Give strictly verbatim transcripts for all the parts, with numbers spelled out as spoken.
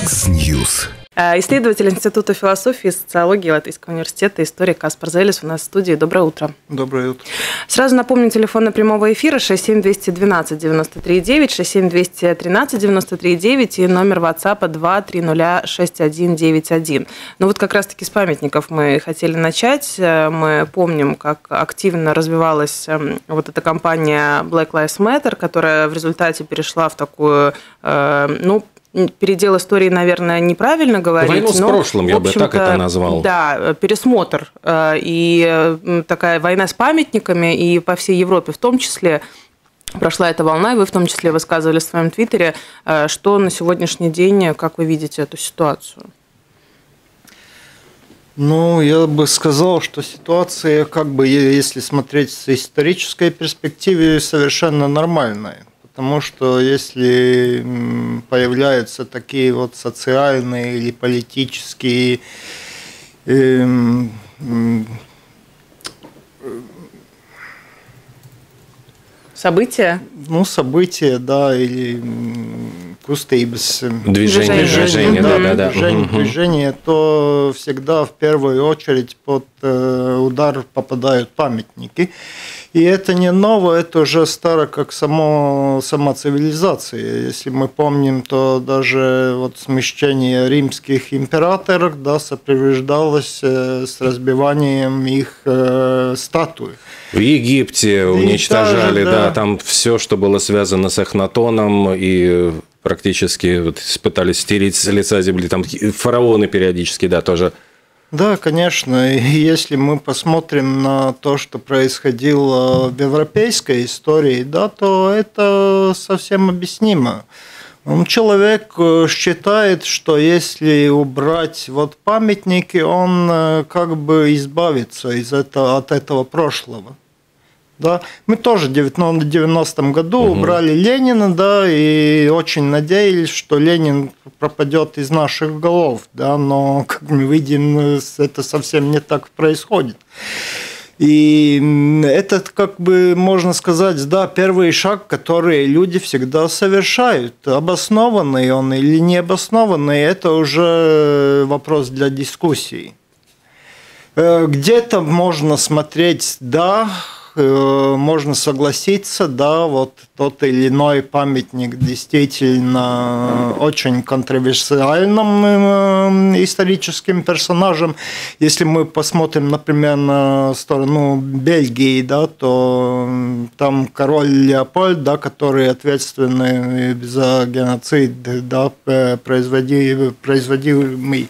Яндекс.Ньюс. Исследователь Института философии и социологии Латвийского университета, историк Каспар Зелис у нас в студии. Доброе утро. Доброе утро. Сразу напомню, телефон прямого эфира шесть семь двести двенадцать девяносто три девять, шесть семь двести тринадцать девяносто три девять и номер WhatsApp два три ноль шесть один девять один. Ну вот как раз-таки с памятников мы хотели начать. Мы помним, как активно развивалась вот эта кампания Black Lives Matter, которая в результате перешла в такую, ну, передел истории, наверное, неправильно говорить. Войну с но, прошлым, я бы так это назвал. Да, пересмотр. И такая война с памятниками, и по всей Европе в том числе прошла эта волна, и вы в том числе высказывали в своем твиттере, что на сегодняшний день, как вы видите эту ситуацию? Ну, я бы сказал, что ситуация, как бы, если смотреть с исторической перспективы, совершенно нормальная. Потому что если появляются такие вот социальные или политические э, э, события, ну события, да, или кустейбс, движение, движение, да, да, да, движение, движение, то всегда в первую очередь под удар попадают памятники. И это не ново, это уже старо, как само, сама цивилизация. Если мы помним, то даже вот смещение римских императоров, да, сопровождалось с разбиванием их э, статуй. В Египте уничтожали, даже, да. да, там все, что было связано с Эхнатоном, и практически вот пытались стереть с лица земли. Там фараоны периодически, да, тоже. Да, конечно. И если мы посмотрим на то, что происходило в европейской истории, да, то это совсем объяснимо. Человек считает, что если убрать вот памятники, он как бы избавится из этого, от этого прошлого. Да. Мы тоже в девяностом году угу. убрали Ленина, да, и очень надеялись, что Ленин пропадет из наших голов, да, но, как мы видим, это совсем не так происходит. И этот, как бы, можно сказать, да, первый шаг, который люди всегда совершают. Обоснованный он или необоснованный, это уже вопрос для дискуссий. Где-то можно смотреть, да, можно согласиться, да, вот тот или иной памятник действительно очень контроверсиальным историческим персонажем. Если мы посмотрим, например, на сторону Бельгии, да, то там король Леопольд, да, который ответственный за геноцид, да, производимый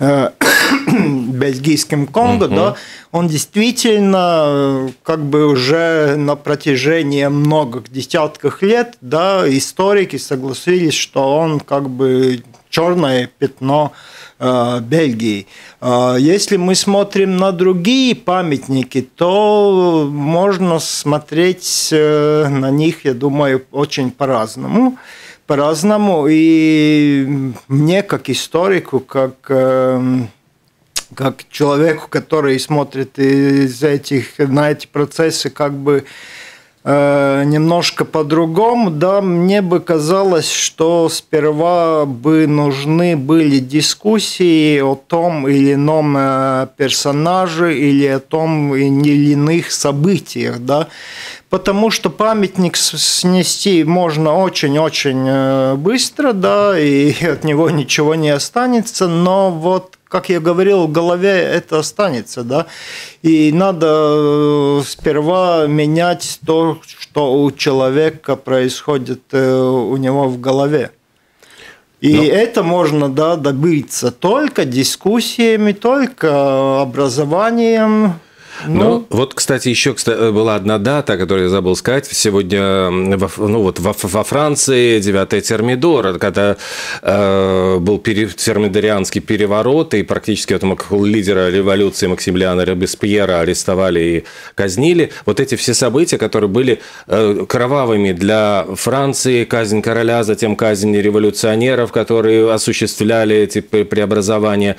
бельгийским Конго, uh-huh. да, он действительно как бы уже на протяжении многих десятков лет, да, историки согласились, что он как бы черное пятно э, Бельгии. Э, если мы смотрим на другие памятники, то можно смотреть э, на них, я думаю, очень по-разному. По-разному. И мне, как историку, как э, как человеку, который смотрит из этих, на эти процессы как бы э, немножко по-другому, да, мне бы казалось, что сперва бы нужны были дискуссии о том или ином персонаже или о том или иных событиях, да, потому что памятник снести можно очень-очень быстро, да, и от него ничего не останется, но вот, как я говорил, в голове это останется, да, и надо сперва менять то, что у человека происходит у него в голове. И Но... это можно, да, добиться только дискуссиями, только образованием. Ну, ну, вот, кстати, еще была одна дата, которую я забыл сказать. Сегодня ну, вот во, во Франции девятое Термидор, когда э, был пере, термидорианский переворот, и практически этого лидера революции Максимилиана Робеспьера арестовали и казнили. Вот эти все события, которые были э, кровавыми для Франции, казнь короля, затем казнь революционеров, которые осуществляли эти преобразования.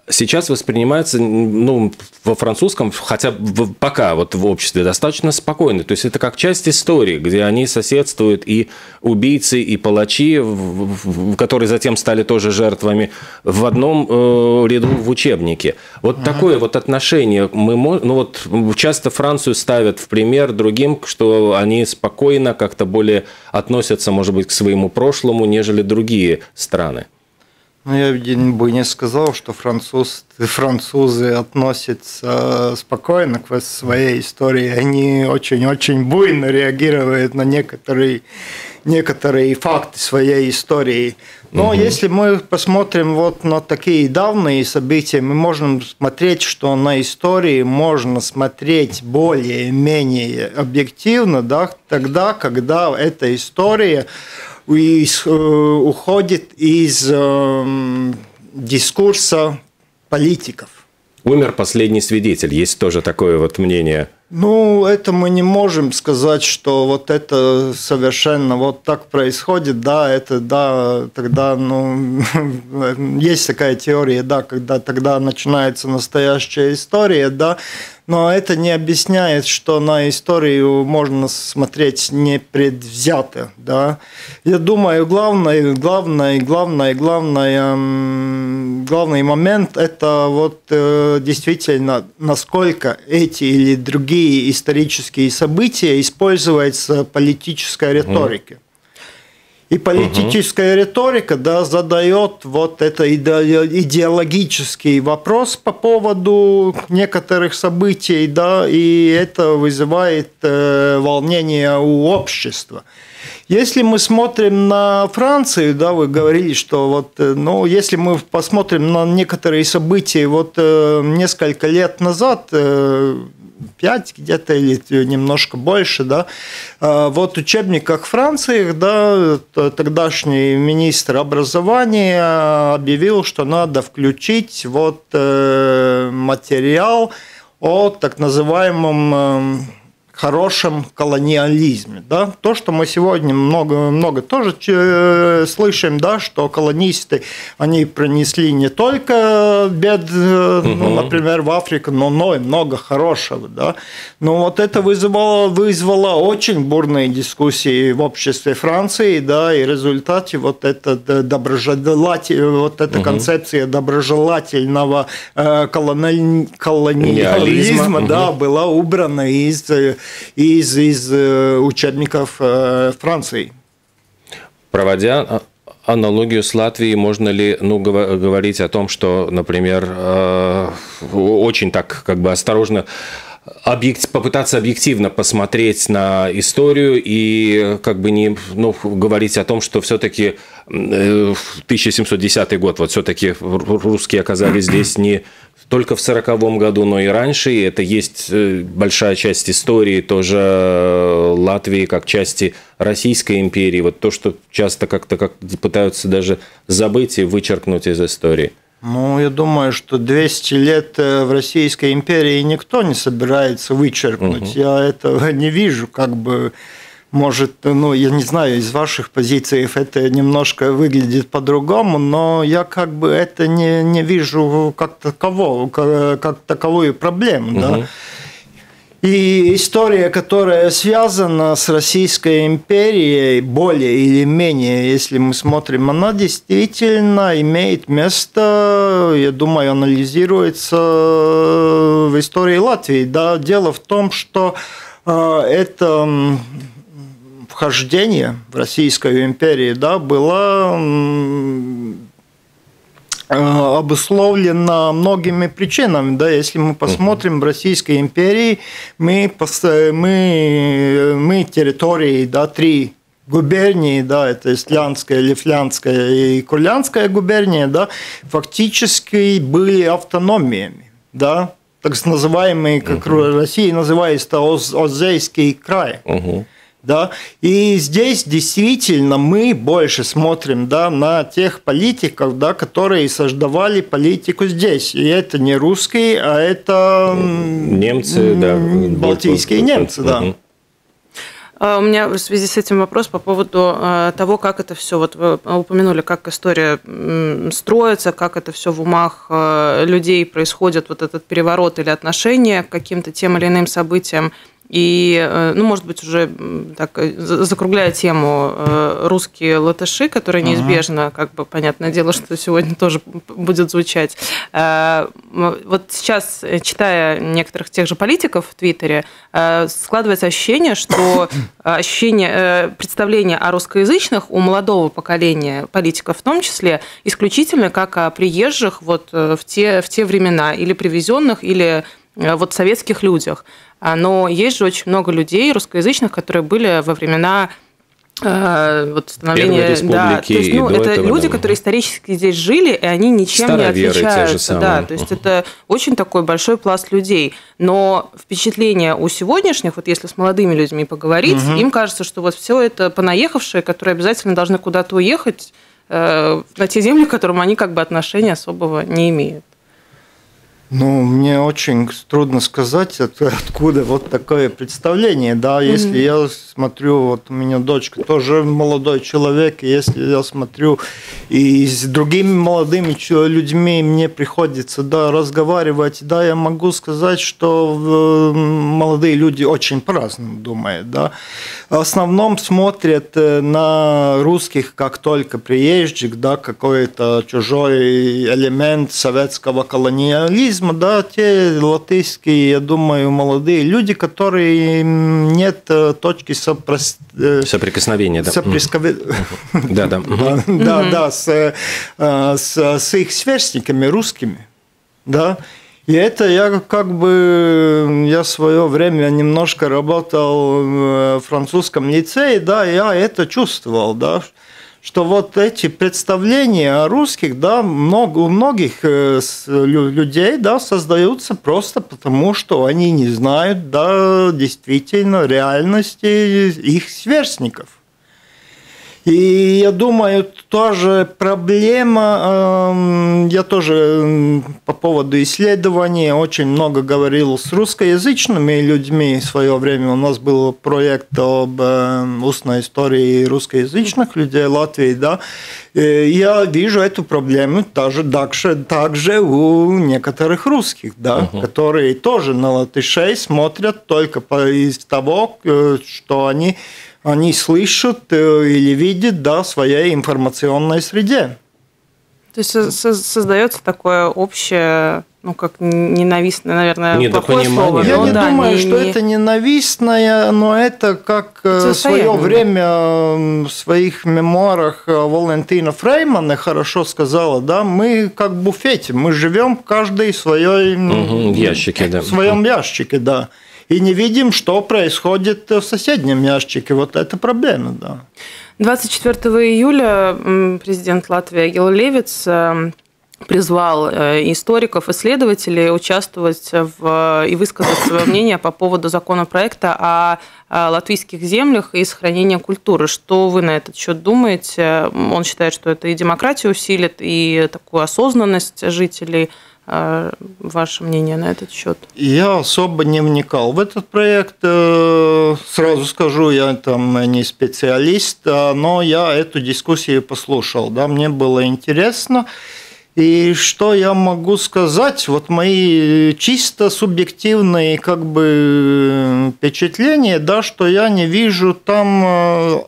сейчас воспринимается, ну, во французском, хотя бы пока вот в обществе, достаточно спокойно. То есть это как часть истории, где они соседствуют, и убийцы, и палачи, которые затем стали тоже жертвами, в одном э, ряду в учебнике. Вот ага. такое вот отношение. Мы, ну, вот часто Францию ставят в пример другим, что они спокойно как-то более относятся, может быть, к своему прошлому, нежели другие страны. Ну, я бы не сказал, что француз, французы относятся спокойно к своей истории. Они очень-очень буйно реагируют на некоторые, некоторые факты своей истории. Но угу. если мы посмотрим вот на такие давние события, мы можем смотреть, что на истории можно смотреть более-менее объективно, да, тогда, когда эта история уходит из э, дискурса политиков. Умер последний свидетель. Есть тоже такое вот мнение. Ну, это мы не можем сказать, что вот это совершенно вот так происходит, да, это, да, тогда, ну, есть такая теория, да, когда тогда начинается настоящая история, да, но это не объясняет, что на историю можно смотреть непредвзято, да. Я думаю, главное, главное, главное, главное, главный момент – это вот действительно, насколько эти или другие исторические события используются политической риторикой. И политическая угу. риторика, да, задает вот это идеологический вопрос по поводу некоторых событий, да, и это вызывает э, волнение у общества. Если мы смотрим на Францию, да, вы говорили, что вот, ну, если мы посмотрим на некоторые события вот э, несколько лет назад, э, пять где-то или немножко больше, да, вот в учебниках Франции, да, тогдашний министр образования объявил, что надо включить вот материал о так называемом хорошем колониализме, да, то, что мы сегодня много, много тоже слышим, да, что колонисты, они принесли не только бед, угу. ну, например, в Африку, но, но и много хорошего, да, но вот это вызвало, вызвало очень бурные дискуссии в обществе Франции, да, и в результате вот эта доброжелатель, вот эта угу. концепция доброжелательного колони... колониализма, да, угу. была убрана из из, из учебников Франции. Проводя аналогию с Латвией, можно ли, ну, говорить о том, что, например, очень так как бы осторожно объект, попытаться объективно посмотреть на историю и как бы не, ну, говорить о том, что все-таки тысяча семьсот десятый год, вот все-таки русские оказались здесь не только в сороковом году, но и раньше, и это есть большая часть истории тоже Латвии как части Российской империи, вот то, что часто как-то как пытаются даже забыть и вычеркнуть из истории. Ну, я думаю, что двести лет в Российской империи никто не собирается вычеркнуть. Угу. Я этого не вижу, как бы, может, ну, я не знаю, из ваших позиций это немножко выглядит по-другому, но я как бы это не, не вижу как такового, как, как таковую проблему, угу. да. И история, которая связана с Российской империей, более или менее, если мы смотрим, она действительно имеет место, я думаю, анализируется в истории Латвии. Да? Дело в том, что это вхождение в Российскую империю, да, было обусловлено многими причинами. Да? Если мы посмотрим в Российской империи, мы, мы, мы территории, да, три губернии, да, это Исландская, Лифляндская и Курляндская губерния, да, фактически были автономиями, да, так называемые, как uh-huh. Россия называется, Озейский край. Uh-huh. Да? И здесь действительно мы больше смотрим, да, на тех политиков, да, которые создавали политику здесь. И это не русские, а это немцы, да, балтийские немцы, да. У меня в связи с этим вопрос по поводу того, как это все, вот вы упомянули, как история строится, как это все в умах людей происходит, вот этот переворот или отношение к каким-то тем или иным событиям. И, ну, может быть, уже так, закругляя тему, русские латыши, которые неизбежно, как бы, понятное дело, что сегодня тоже будет звучать. Вот сейчас, читая некоторых тех же политиков в Твиттере, складывается ощущение, что ощущение, представление о русскоязычных у молодого поколения политиков в том числе исключительно как о приезжих вот в те, в те времена, или привезенных, или вот советских людях. Но есть же очень много людей русскоязычных, которые были во времена э, вот, становления... Да, то есть, ну, это этого, люди, да. которые исторически здесь жили, и они ничем Староверы не отличаются. Да, то есть, это очень такой большой пласт людей. Но впечатление у сегодняшних, вот если с молодыми людьми поговорить, угу. им кажется, что вот все это понаехавшие, которые обязательно должны куда-то уехать э, на те земли, к которым они как бы отношения особого не имеют. Ну, мне очень трудно сказать, откуда вот такое представление, да, если mm-hmm. я смотрю, вот у меня дочка тоже молодой человек, и если я смотрю и с другими молодыми людьми мне приходится, да, разговаривать, да, я могу сказать, что молодые люди очень по-разному думают, да, в основном смотрят на русских как только приезжих, да, какой-то чужой элемент советского колониализма, да, те латышские, я думаю, молодые люди, которые нет точки сопрас... соприкосновения, да. Соприкосновения. Да, да. Да, да, с, с, с их сверстниками русскими, да. И это я как бы, я в свое время немножко работал в французском лицее, да, я это чувствовал, да, что вот эти представления о русских, да, много, у многих людей, да, создаются просто потому, что они не знают, да, действительно реальности их сверстников. И я думаю, тоже проблема, я тоже по поводу исследований очень много говорил с русскоязычными людьми в свое время. У нас был проект об устной истории русскоязычных людей Латвии, да. И я вижу эту проблему также, также, также у некоторых русских, да, uh-huh. которые тоже на латышей смотрят только из того, что они... они слышат или видят, да, в своей информационной среде. То есть создается такое общее, ну, как ненавистное, наверное, плохое слово. Я но, не да, думаю, не, что не... это ненавистное, но это как в свое время в своих мемуарах Валентина Фреймана хорошо сказала, да, мы как в буфете, мы живем каждый в своем угу, ящике, да. в своем ящике, да. И не видим, что происходит в соседнем ящике. Вот это проблема, да. двадцать четвёртого июля президент Латвии Эгил Левits призвал историков, исследователей участвовать в, и высказать свое мнение по поводу законопроекта о латвийских землях и сохранении культуры. Что вы на этот счет думаете? Он считает, что это и демократию усилит, и такую осознанность жителей. Ваше мнение на этот счет? Я особо не вникал в этот проект. Сразу скажу, я там не специалист, но я эту дискуссию послушал. Да, мне было интересно. И что я могу сказать? Вот мои чисто субъективные как бы впечатления, да, что я не вижу там,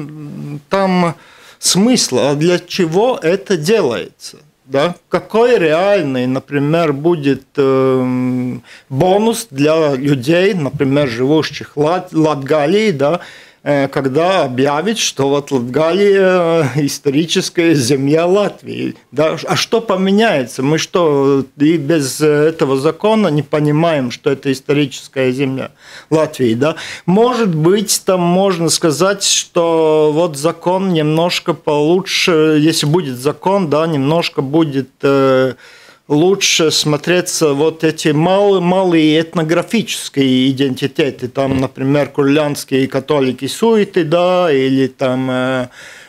там смысла, а для чего это делается. Да? Какой реальный, например, будет э, бонус для людей, например, живущих в Лат- Латгалии, да, э, когда объявят, что вот Латгалия историческая земля Латвии. Да? А что поменяется? Мы что, и без этого закона не понимаем, что это историческая земля Латвии? Да? Может быть, там можно сказать, что вот закон немножко получше, если будет закон, да, немножко будет э, лучше смотреться вот эти малые, малые этнографические идентитеты, там, например, курляндские католики суеты, да, или там э,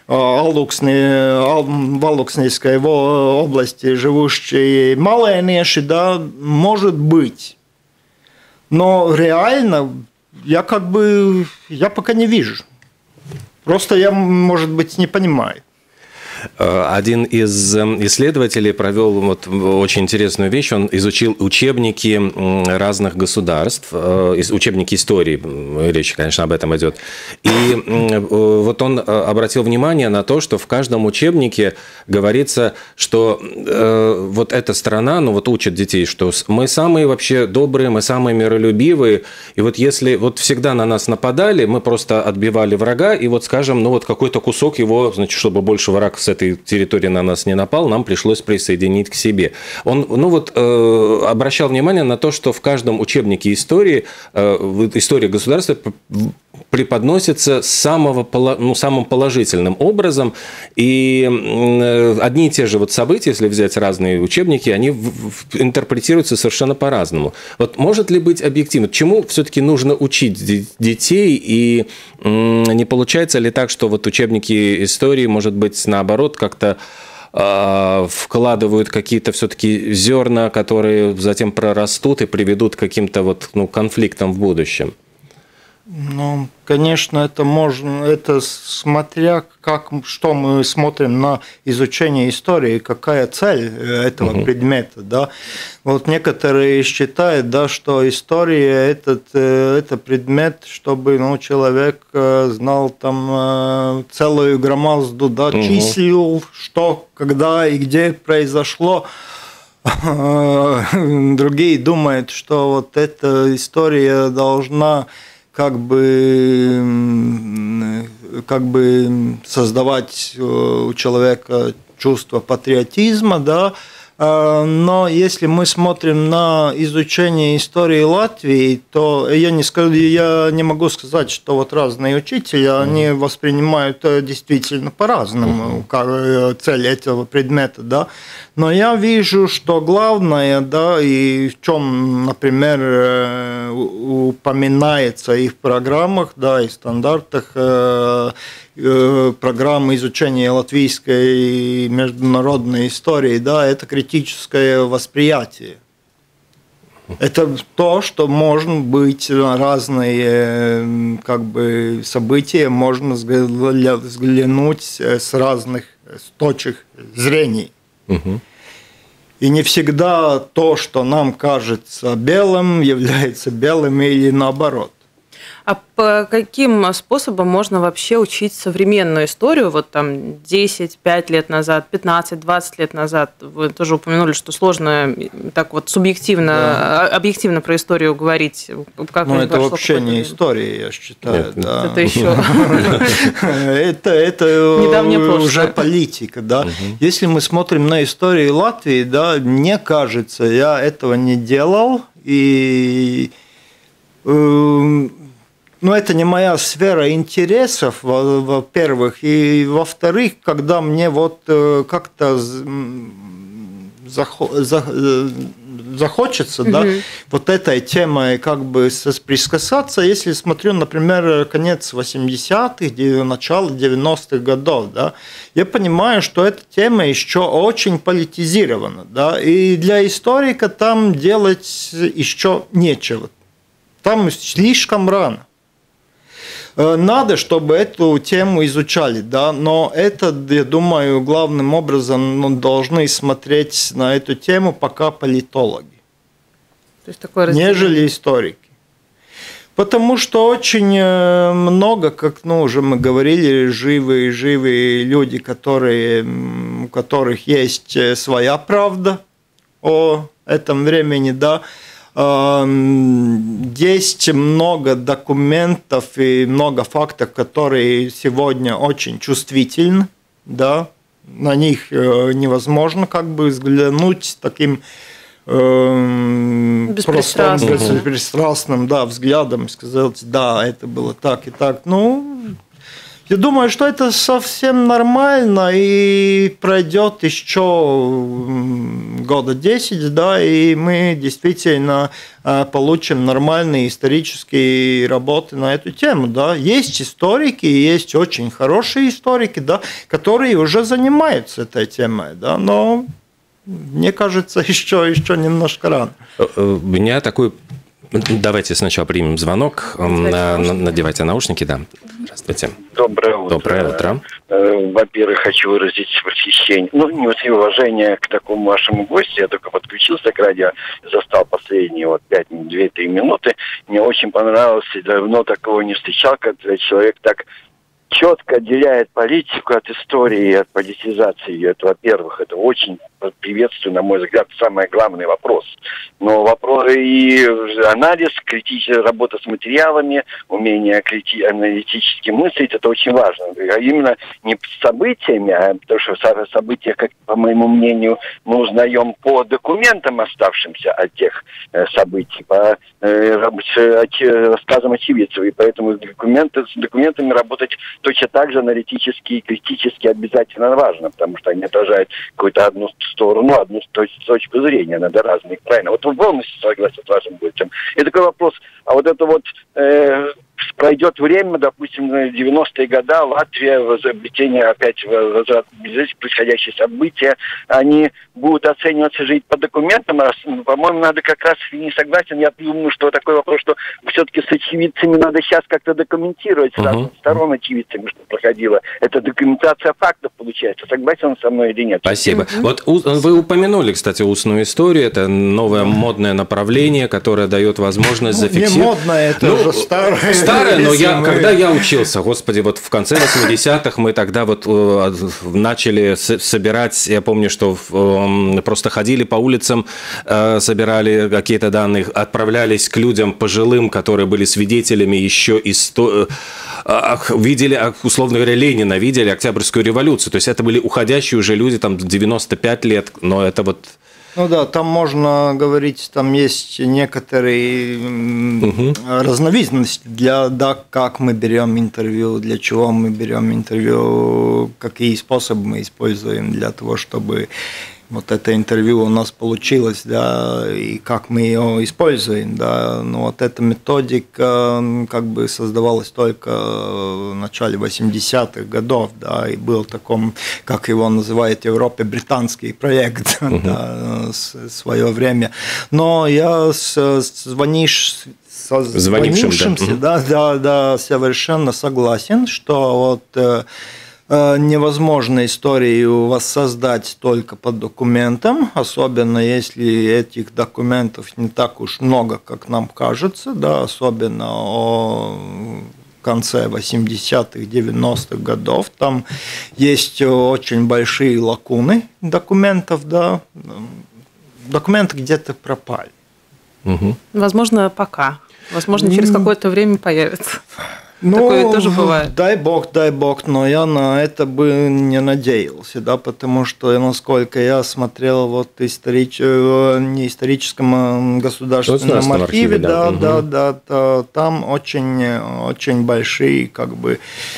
в Алукснейской области живущие малые неши, да, может быть. Но реально я как бы, я пока не вижу. Просто я, может быть, не понимаю. Один из исследователей провел вот очень интересную вещь. Он изучил учебники разных государств, учебники истории, речь, конечно, об этом идет. И вот он обратил внимание на то, что в каждом учебнике говорится, что вот эта страна, ну вот учат детей, что мы самые вообще добрые, мы самые миролюбивые. И вот если вот всегда на нас нападали, мы просто отбивали врага, и вот, скажем, ну вот какой-то кусок его, значит, чтобы больше враг с этой территории на нас не напал, нам пришлось присоединить к себе. Он, ну вот, э, обращал внимание на то, что в каждом учебнике истории, э, история государства преподносится самого, ну, самым положительным образом, и э, одни и те же вот события, если взять разные учебники, они в, в, интерпретируются совершенно по-разному. Вот может ли быть объективно? Чему все-таки нужно учить детей, и э, не получается ли так, что вот учебники истории, может быть, наоборот, как-то э, вкладывают какие-то все-таки зерна, которые затем прорастут и приведут к каким-то вот, ну, конфликтам в будущем? Ну, конечно, это можно, это смотря как, что мы смотрим на изучение истории, какая цель этого угу. предмета, да. Вот некоторые считают, да, что история этот, это предмет, чтобы, ну, человек знал там целую громаду, да, угу. чисел, что, когда и где произошло. Другие думают, что вот эта история должна как бы, как бы создавать у человека чувство патриотизма, да, но если мы смотрим на изучение истории Латвии, то я не, скажу, я не могу сказать, что вот разные учителя, они воспринимают действительно по-разному цель этого предмета, да, но я вижу, что главное, да, и в чем, например, упоминается и в программах, да, и в стандартах программы изучения латвийской и международной истории, да, это критическое восприятие. Это то, что можно быть разные, как бы, события, можно взглянуть с разных точек зрения. Угу. И не всегда то, что нам кажется белым, является белым или наоборот. А по каким способам можно вообще учить современную историю? Вот там десять, пять лет назад, пятнадцать, двадцать лет назад. Вы тоже упомянули, что сложно так вот субъективно, да. объективно про историю говорить. Как ну, это вообще не история, я считаю. Нет, да. Это еще... Это уже политика. Да. Если мы смотрим на историю Латвии, да, мне кажется, я этого не делал, и... Ну, это не моя сфера интересов, во-первых, и во-вторых, когда мне вот как-то захочется, угу. да, вот этой темой как бы прикасаться, если смотрю, например, конец восьмидесятых, начало девяностых годов, да, я понимаю, что эта тема еще очень политизирована, да, и для историка там делать еще нечего, там слишком рано. Надо, чтобы эту тему изучали, да, но это, я думаю, главным образом ну, должны смотреть на эту тему пока политологи, то есть такое нежели историки. Потому что очень много, как ну, уже мы говорили, живые, живые люди, которые, у которых есть своя правда о этом времени, да. Есть много документов и много фактов, которые сегодня очень чувствительны, да, на них невозможно как бы взглянуть таким э, беспристрастным, просто беспристрастным да, взглядом, сказать, да, это было так и так. Ну, я думаю, что это совсем нормально и пройдет еще года десять, да, и мы действительно получим нормальные исторические работы на эту тему, да. Есть историки, есть очень хорошие историки, да, которые уже занимаются этой темой, да, но мне кажется, еще, еще немножко рано. У меня такой Давайте сначала примем звонок. Надевайте наушники, да. Здравствуйте. Доброе утро. Доброе утро. Во-первых, хочу выразить восхищение, ну, не уважение к такому вашему гостю. Я только подключился к радио, застал последние вот пять-две-три минуты. Мне очень понравилось, давно такого не встречал, когда человек так четко отделяет политику от истории и от политизации ее. Это, во-первых, это очень приветствую, на мой взгляд, самый главный вопрос. Но вопрос и анализ, критическая работа с материалами, умение крити- аналитически мыслить, это очень важно. А именно не с событиями, а потому что события, как, по моему мнению, мы узнаем по документам, оставшимся от тех э, событий, по э, рассказам очевидцев. И поэтому документы, с документами работать точно так же аналитически и критически обязательно важно, потому что они отражают какую-то одну сторону, одну точку зрения, надо разные, правильно. Вот вы полностью согласен с вашим гостем. И такой вопрос, а вот это вот э, пройдет время, допустим, в девяностые годы, Латвия, возобретение опять возврат, происходящие события, они будут оцениваться, жить по документам. По-моему, надо как раз, не согласен, я думаю, что такой вопрос, что все-таки с очевидцами надо сейчас как-то документировать, с uh-huh. разных сторон очевидцами, что проходило. Это документация фактов получается. Согласен он со мной или нет? Спасибо. Uh-huh. Вот вы упомянули, кстати, устную историю. Это новое модное направление, которое дает возможность ну, зафиксировать. Не модное, это ну, уже старое. Старое, но я, мы... когда я учился, господи, вот в конце восьмидесятых мы тогда вот э, начали с- собирать, я помню, что э, просто ходили по улицам, э, собирали какие-то данные, отправлялись к людям пожилым, которые были свидетелями еще истории, э, видели, условно говоря, Ленина, видели Октябрьскую революцию, то есть это были уходящие уже люди, там, девяносто пять лет, но это вот... Ну да, там можно говорить, там есть некоторые угу. разновидности для, да, как мы берем интервью, для чего мы берем интервью, какие способы мы используем для того, чтобы вот это интервью у нас получилось, да, и как мы ее используем, да, но вот эта методика как бы создавалась только в начале восьмидесятых годов, да, и был таком, как его называют в Европе, британский проект, uh-huh. да, свое время. Но я с, звонишь со звонившимся, да, да, да, да, совершенно согласен, что вот невозможно историю воссоздать только по документам, особенно если этих документов не так уж много, как нам кажется, да, особенно о конце восьмидесятых, девяностых годов. Там есть очень большие лакуны документов, да, документы где-то пропали. Угу. Возможно, пока. Возможно, через какое-то время появится. Ну, такое тоже бывает. Дай бог, дай бог, но я на это бы не надеялся, да, потому что, насколько я смотрел вот историч... не историческом, а государственном архиве, архиве, да, да, угу. да, да, да, там очень, очень большие, как бы,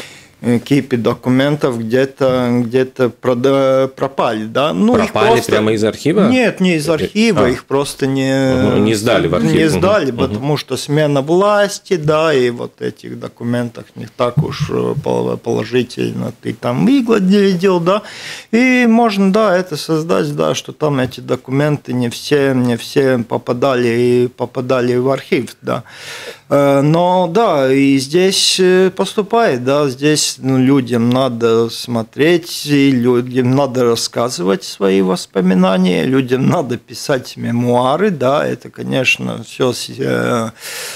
кипы документов где-то, где-то пропали, да. Ну, пропали просто... прямо из архива? Нет, не из архива, а. их просто не, угу, не сдали в архив. Не сдали, угу. потому угу. что смена власти, да, и вот этих документах не так уж положительно ты там выглядел, да. И можно, да, это создать, да, что там эти документы не все, не все попадали, попадали в архив, да. Но да, и здесь поступает, да, здесь ну, людям надо смотреть, и людям надо рассказывать свои воспоминания, людям надо писать мемуары, да, это, конечно, все э,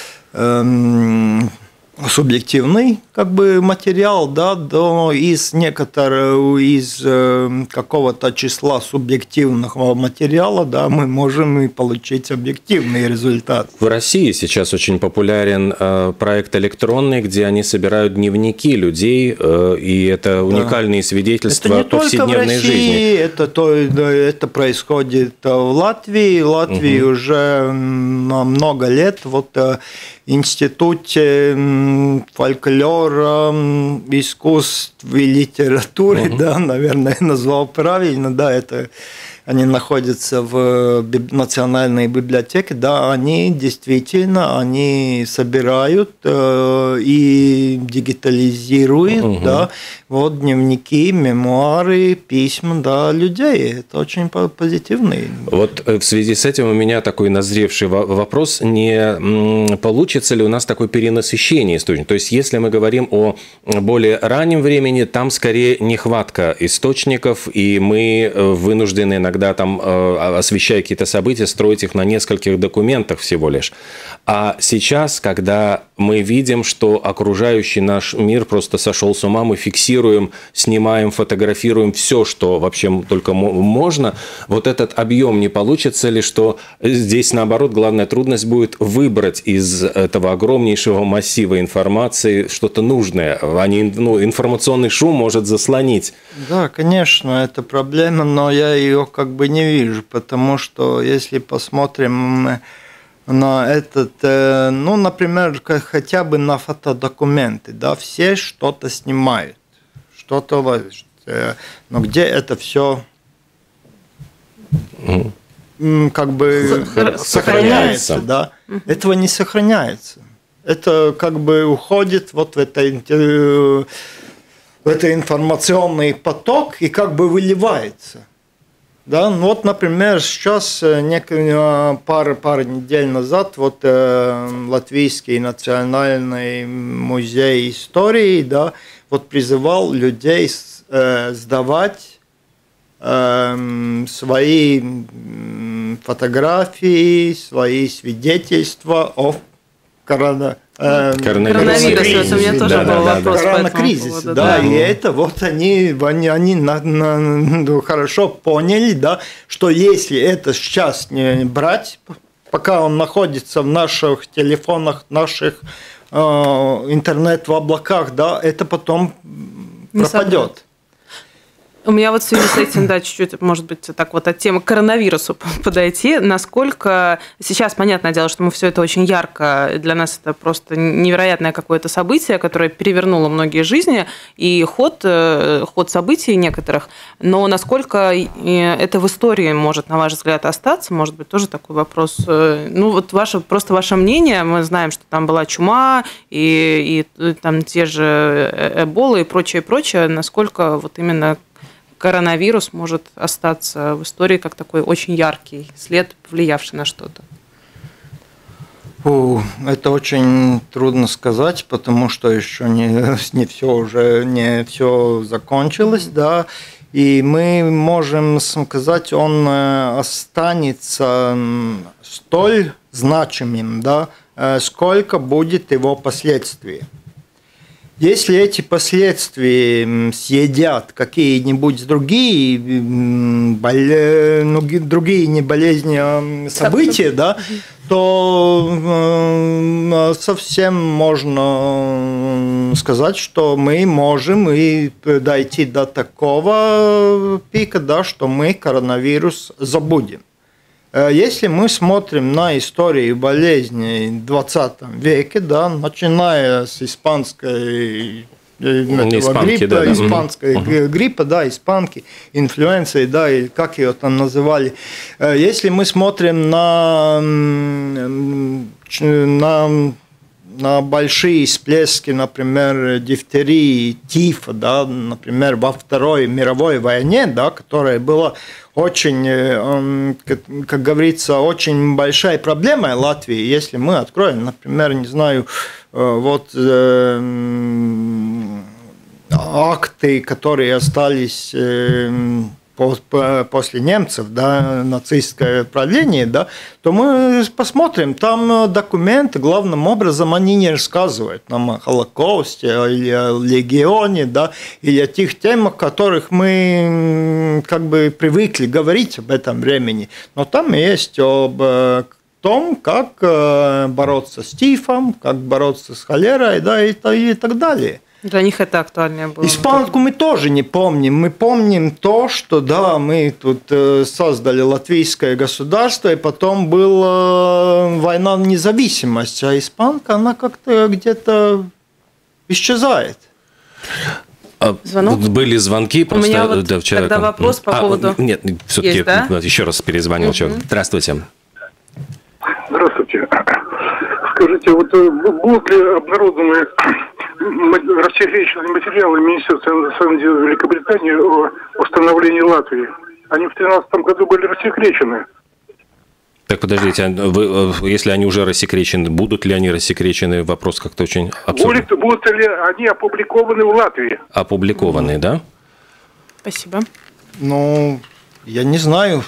э, субъективный как бы материал, да, но из некоторого, из э, какого-то числа субъективного материала, да, мы можем и получить объективный результат. В России сейчас очень популярен э, проект электронный, где они собирают дневники людей, э, и это уникальные да. свидетельства повседневной жизни. Это не только в России, это, то, это происходит в Латвии. В Латвии угу. уже на много лет вот в институте фольклора, искусств и литературы, uh-huh. да, наверное, назвал правильно, да, это они находятся в национальной библиотеке, да, они действительно, они собирают э, и дигитализируют, угу. да, вот дневники, мемуары, письма, да, людей. Это очень позитивный. Вот в связи с этим у меня такой назревший вопрос: не получится ли у нас такое перенасыщение источников? То есть, если мы говорим о более раннем времени, там скорее нехватка источников, и мы вынуждены иногда там, освещая какие-то события, строить их на нескольких документах всего лишь. А сейчас, когда мы видим, что окружающий наш мир просто сошел с ума, мы фиксируем, снимаем, фотографируем все, что вообще только можно, вот этот объем, не получится ли, что здесь, наоборот, главная трудность будет выбрать из этого огромнейшего массива информации что-то нужное. Они, ну, информационный шум может заслонить. Да, конечно, это проблема, но я ее как бы не вижу, потому что если посмотрим на этот, ну, например, хотя бы на фотодокументы, да, все что-то снимают, что-то ловят, но где это все как бы сохраняется, сохраняется, да, этого не сохраняется. Это как бы уходит вот в это, в это информационный поток и как бы выливается. Да, ну вот, например, сейчас, пару, пару недель назад, вот э, Латвийский национальный музей истории, да, вот призывал людей э, сдавать э, свои фотографии, свои свидетельства о коронавирусе. Коронавирус, это у меня тоже был вопрос. Коронакризис, да, да, и это вот они, они, они на, на, ну, хорошо поняли, да, что если это сейчас не брать, пока он находится в наших телефонах, наших э, интернет в облаках, да, это потом не пропадет. Собрать. У меня вот в связи с этим, да, чуть-чуть, может быть, так вот от темы коронавируса подойти. Насколько сейчас, понятное дело, что мы все это очень ярко, для нас это просто невероятное какое-то событие, которое перевернуло многие жизни и ход, ход событий некоторых. Но насколько это в истории может, на ваш взгляд, остаться, может быть, тоже такой вопрос. Ну, вот ваше, просто ваше мнение. Мы знаем, что там была чума и, и там те же эболы и прочее, прочее. Насколько вот именно коронавирус может остаться в истории как такой очень яркий след, повлиявший на что-то? Фу, это очень трудно сказать, потому что еще не, не все уже не все закончилось, да, и мы можем сказать, он останется столь значимым, да, сколько будет его последствий. Если эти последствия съедят какие-нибудь другие, боле... ну, другие не болезни, а события, да, то совсем можно сказать, что мы можем и дойти до такого пика, да, что мы коронавирус забудем. Если мы смотрим на историю болезней в двадцатом веке, да, начиная с испанской Испанки, гриппа, да, да. испанской uh-huh. гриппа, да, испанки, инфлюенции, да, и как ее там называли. Если мы смотрим на, на, на большие всплески, например, дифтерии, тифа, да, например, во Второй мировой войне, да, которая была очень, как говорится, очень большая проблема Латвии. Если мы откроем, например, не знаю, вот акты, которые остались после немцев, да, нацистское правление, да, то мы посмотрим, там документы, главным образом, они не рассказывают нам о Холокосте или о Легионе, да, или о тех темах, о которых мы как бы привыкли говорить об этом времени. Но там есть об том, как бороться с тифом, как бороться с холерой, да, и, и так далее. Для них это актуальнее было. Испанку мы тоже не помним. Мы помним то, что, да, мы тут создали латвийское государство, и потом была война на независимость, а испанка, она как-то где-то исчезает. Звонок? Были звонки, просто У меня вот да, человека... тогда вопрос по а, поводу... Нет, все-таки да? еще раз перезвонил угу. человек. Здравствуйте. Здравствуйте. Скажите, вот будут ли обнародованы рассекреченные материалы Министерства иностранных дел Великобритании о установлении Латвии? Они в две тысячи тринадцатом году были рассекречены. Так, подождите, вы, если они уже рассекречены, будут ли они рассекречены? Вопрос как-то очень абсурдный. Будут, будут ли они опубликованы в Латвии? Опубликованы, mm-hmm. да? Спасибо. Ну, я не знаю.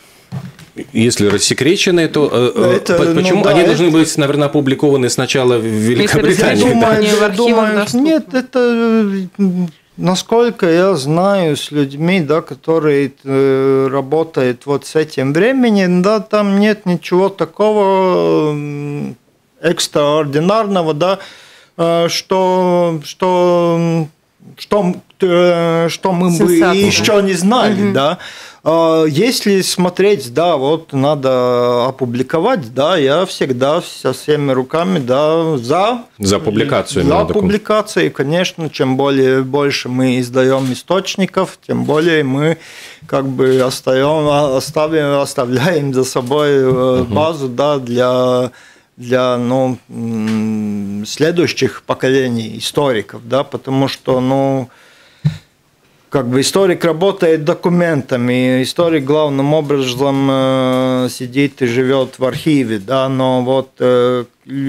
Если рассекречены, то это, почему ну, да, они это... должны быть, наверное, опубликованы сначала в Великобритании? Я думаю, я думаю нет, это... Насколько я знаю с людьми, да, которые э, работают вот с этим временем, да, там нет ничего такого экстраординарного, да, э, что, что, что, э, что мы Сенсация. бы еще не знали, угу. да. Если смотреть, да, вот надо опубликовать, да, я всегда со всеми руками, да, за. За публикацию. За публикацию, конечно, чем более больше мы издаем источников, тем более мы как бы остаем, оставим, оставляем за собой угу. базу, да, для для ну, следующих поколений историков, да, потому что, ну, как бы историк работает документами, историк главным образом э, сидит и живет в архиве, да, но вот э,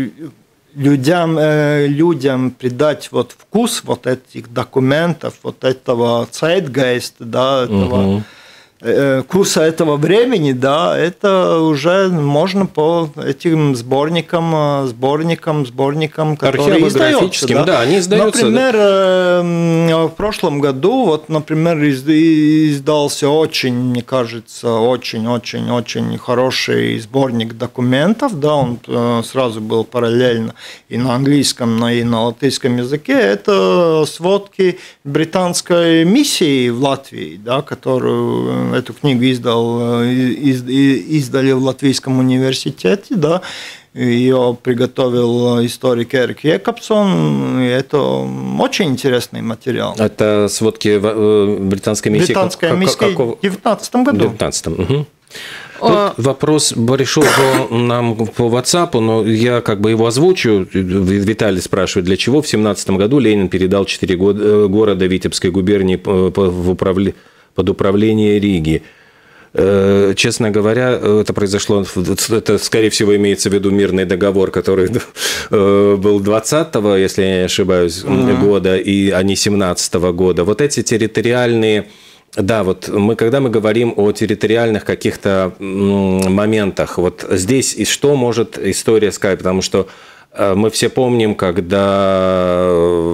людям, э, людям придать вот вкус вот этих документов, вот этого zeitgeist, да, этого, угу. э, вкуса этого времени, да, это уже можно по этим сборникам, сборникам, сборникам, которые издаются. Да. да, они издаются. Например, да? в прошлом году, вот, например, издался очень, мне кажется, очень-очень-очень хороший сборник документов, да, он сразу был параллельно и на английском, и на латышском языке. Это сводки британской миссии в Латвии, да, которую эту книгу издал, издали в Латвийском университете, да, ее приготовил историк Эрик Якобсон, и это очень интересный материал. Это сводки британской миссии? Британская как, миссия в две тысячи девятнадцатом году. В две тысячи девятнадцатом, угу. Тут вопрос пришел нам по WhatsApp, но я как бы его озвучу. Виталий спрашивает, для чего в семнадцатом году Ленин передал четыре города Витебской губернии в управление под управление Риги. Честно говоря, это произошло, это, скорее всего, имеется в виду мирный договор, который был двадцатого, если я не ошибаюсь, mm-hmm. года, и, а не семнадцатого года. Вот эти территориальные... Да, вот мы, когда мы говорим о территориальных каких-то моментах, вот здесь и что может история сказать, потому что мы все помним, когда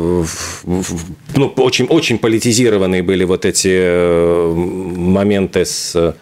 ну, очень, очень политизированные были вот эти моменты с...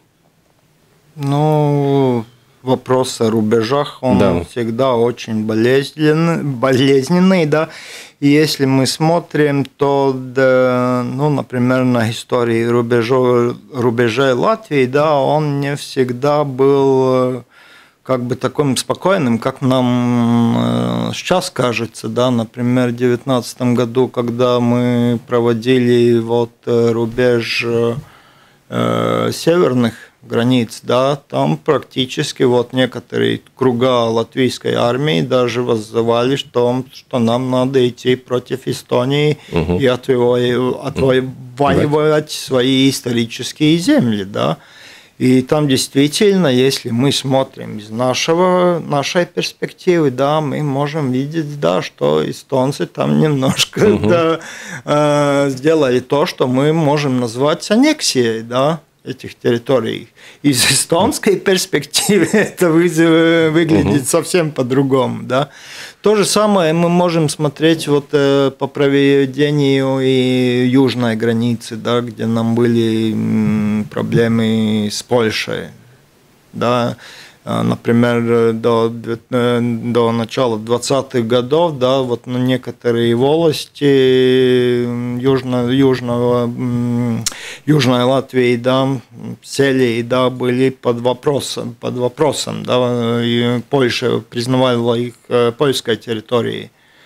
Ну, вопрос о рубежах, он да. всегда очень болезненный, болезненный, да. И если мы смотрим, то, да, ну, например, на истории рубежов, рубежей Латвии, да, он не всегда был... как бы таким спокойным, как нам сейчас кажется, да, например, в две тысячи девятнадцатом году, когда мы проводили вот рубеж э, северных границ, да, там практически вот некоторые круга латвийской армии даже воззывали, что, что нам надо идти против Эстонии угу. и отвоевать свои исторические земли, да. И там действительно, если мы смотрим из нашего, нашей перспективы, да, мы можем видеть, да, что эстонцы там немножко угу. да, э, сделали то, что мы можем назвать аннексией, да, этих территорий. Из эстонской перспективы это выглядит угу. совсем по-другому, да. То же самое мы можем смотреть вот по проведению и южной границы, да, где нам были проблемы с Польшей, да. Например, до, до начала двадцатых годов, да, вот ну, некоторые волости южно, южного, Южной Латвии, да, сели, да, были под вопросом, под вопросом, да, и Польша признавала их польской территорией.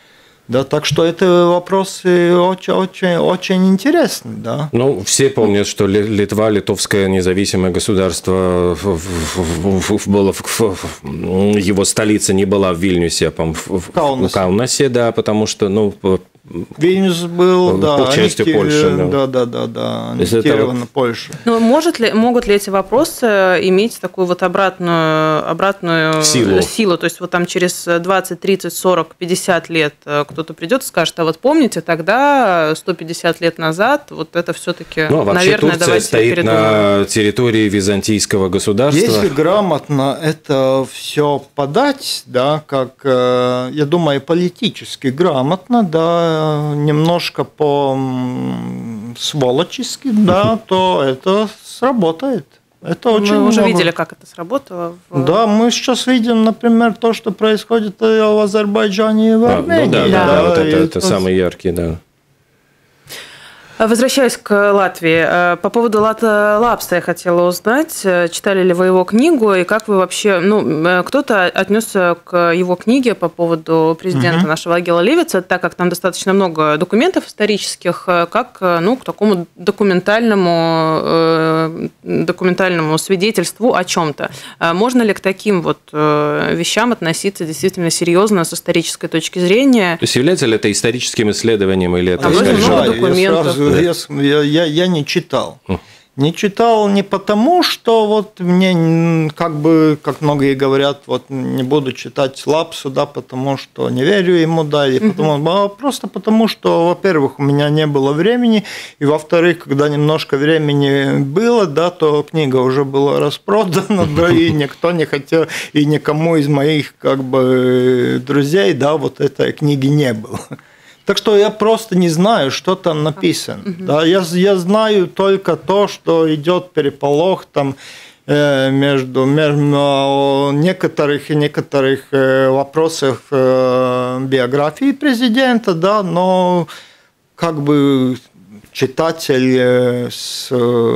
Да, так что это вопросы очень, очень, очень интересные, да. Ну, все помнят, что Литва, литовское независимое государство, было, его столица не была в Вильнюсе, а в Каунасе. Каунасе, да, потому что, ну, Вильнюс был, да, частью они, Польши, да, да, да, да, аннексирована Польша. Но может ли, могут ли эти вопросы иметь такую вот обратную, обратную силу. силу? То есть вот там через двадцать, тридцать, сорок, пятьдесят лет кто-то придет и скажет, а вот помните, тогда сто пятьдесят лет назад вот это все-таки, ну, вообще наверное, Турция давайте стоит передумаем. На территории византийского государства. Если грамотно это все подать, да, как, я думаю, политически грамотно, да, немножко по-сволочески, да, то это сработает. Это очень Мы уже много. видели, как это сработало. В... Да, мы сейчас видим, например, то, что происходит в Азербайджане и в Армении. А, ну да, да, да, да, вот это, и это то... самый яркий, да. Возвращаясь к Латвии, по поводу Лата Лапса я хотела узнать, читали ли вы его книгу и как вы вообще, ну, кто-то отнесся к его книге по поводу президента uh-huh. нашего Агила Левица, так как там достаточно много документов исторических, как, ну, к такому документальному, документальному свидетельству о чем-то. Можно ли к таким вот вещам относиться действительно серьезно с исторической точки зрения? То есть является ли это историческим исследованием или это там много документов? Я, я, я не читал. Не читал не потому, что вот мне, как бы, как многие говорят, вот не буду читать Лапсу, да, потому что не верю ему, да, и потому, а просто потому, что, во-первых, у меня не было времени, и, во-вторых, когда немножко времени было, да, то книга уже была распродана, да, и никто не хотел, и никому из моих, как бы, друзей, да, вот этой книги не было. Так что я просто не знаю, что там написано. Uh-huh. Да, я, я знаю только то, что идет переполох там, э, между, между некоторых и некоторых э, вопросах э, биографии президента, да, но как бы читатель с,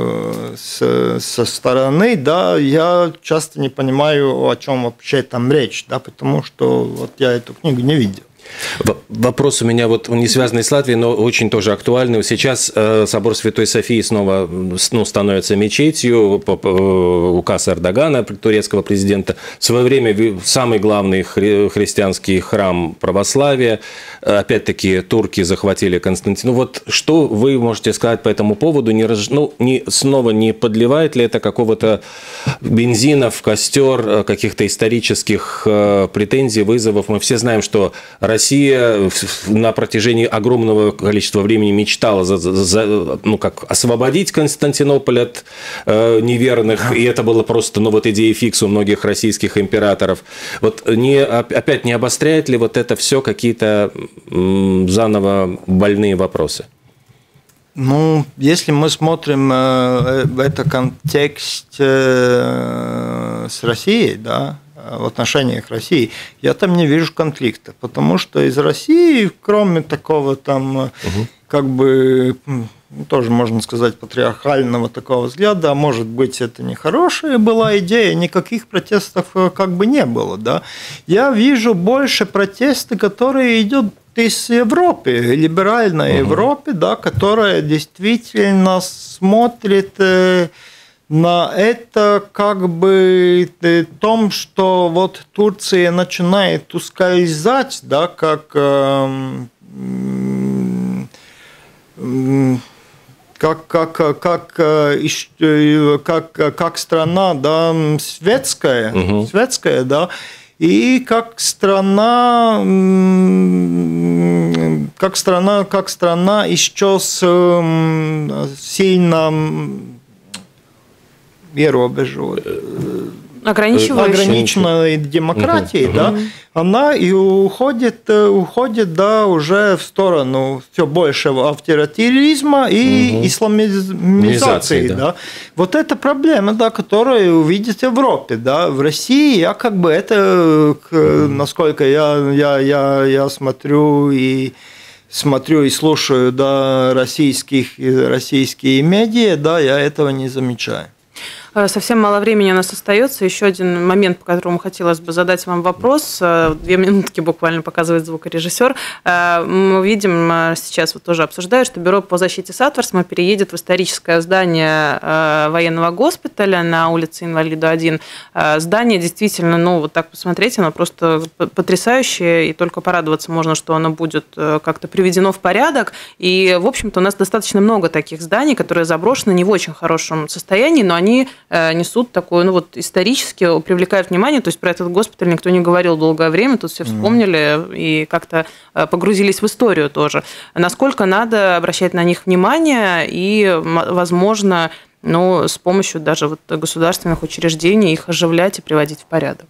с, со стороны, да, я часто не понимаю, о чем вообще там речь, да, потому что вот я эту книгу не видел. Вопрос у меня вот не связанный с Латвией, но очень тоже актуальный. Сейчас собор Святой Софии снова, ну, становится мечетью. Указ Эрдогана, турецкого президента. В свое время самый главный хри- христианский храм православия. Опять-таки турки захватили Константинополь. Вот что вы можете сказать по этому поводу? Не, ну, не, снова не подливает ли это какого-то бензина в костер каких-то исторических претензий, вызовов? Мы все знаем, что Россия на протяжении огромного количества времени мечтала за, за, ну, как, освободить Константинополь от э, неверных, и это было просто, ну, вот идея фикс у многих российских императоров. Вот не, опять не обостряет ли вот это все какие-то м, заново больные вопросы? Ну, если мы смотрим э, это контекст э, с Россией, да, в отношениях России, я там не вижу конфликта, потому что из России, кроме такого там, угу. как бы, тоже можно сказать, патриархального такого взгляда, а может быть, это нехорошая была идея, никаких протестов как бы не было, да. Я вижу больше протесты, которые идут из Европы, либеральной угу. Европы, да, которая действительно смотрит на это как бы том, что вот Турция начинает ускользать, да, как, как, как, как, как, как страна, да, светская, угу. светская, да, и как страна, как страна, как страна еще с сильно ограниченной демократией, uh-huh. да, она и уходит, уходит, да, уже в сторону все большего авторитаризма и uh-huh. исламизации, да. да. Вот это проблема, да, которую увидит в Европе, да. В России я как бы это, uh-huh. насколько я, я, я, я смотрю и смотрю и слушаю, да, российских, российские медиа, да, я этого не замечаю. Совсем мало времени у нас остается. Еще один момент, по которому хотелось бы задать вам вопрос. Две минутки буквально показывает звукорежиссер. Мы видим, сейчас вот тоже обсуждают, что Бюро по защите Сатварсма переедет в историческое здание военного госпиталя на улице Инвалида один. Здание действительно, ну вот так посмотреть, оно просто потрясающее, и только порадоваться можно, что оно будет как-то приведено в порядок. И, в общем-то, у нас достаточно много таких зданий, которые заброшены не в очень хорошем состоянии, но они несут такое, ну вот исторически привлекают внимание. То есть про этот госпиталь никто не говорил долгое время, тут все вспомнили и как-то погрузились в историю тоже. Насколько надо обращать на них внимание и, возможно, ну, с помощью даже вот государственных учреждений их оживлять и приводить в порядок?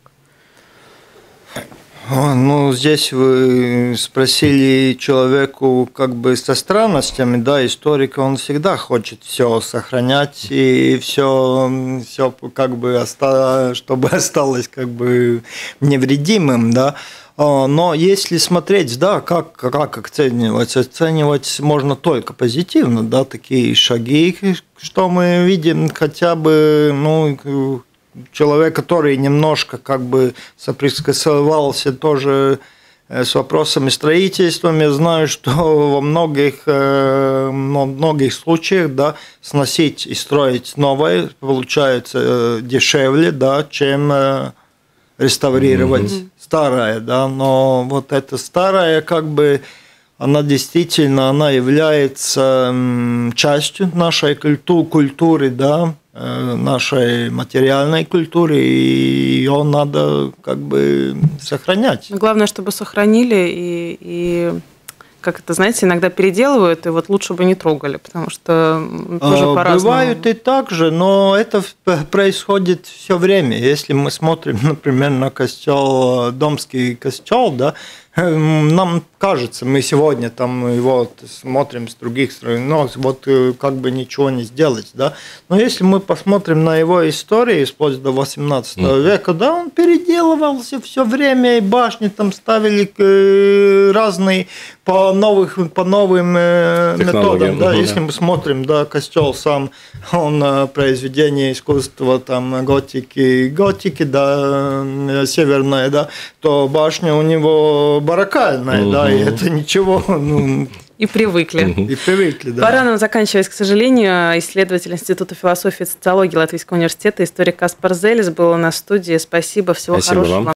Ну, здесь вы спросили человеку как бы со странностями, да, историк, он всегда хочет все сохранять и все, все как бы, оста... чтобы осталось как бы невредимым, да. Но если смотреть, да, как, как оценивать, оценивать можно только позитивно, да, такие шаги, что мы видим, хотя бы, ну, человек, который немножко как бы соприкасался тоже с вопросами строительства, я знаю, что во многих, во многих случаях, да, сносить и строить новое получается дешевле, да, чем реставрировать mm-hmm. старое, да, но вот это старое как бы она действительно она является частью нашей культуры, да, нашей материальной культуры, и ее надо как бы сохранять. Главное, чтобы сохранили, и, и как это, знаете, иногда переделывают, и вот лучше бы не трогали, потому что тоже а, по-разному. Бывают и так же, но это происходит все время. Если мы смотрим, например, на костел, Домский костел, да, нам кажется, мы сегодня там его смотрим с других сторон, но вот как бы ничего не сделать, да. Но если мы посмотрим на его историю вплоть до восемнадцатого века, да, он переделывался все время, и башни там ставили разные по новых, по новым методам, да. Если мы смотрим, да, костел сам, он произведение искусства там готики, готики, да, северная, да, то башня у него барокальная, угу. да, и это ничего. Ну, и привыкли. И привыкли, да. Пора нам заканчивать, к сожалению. Исследователь Института философии и социологии Латвийского университета, историк Каспар Зелес был у нас в студии. Спасибо, всего Спасибо хорошего. Вам.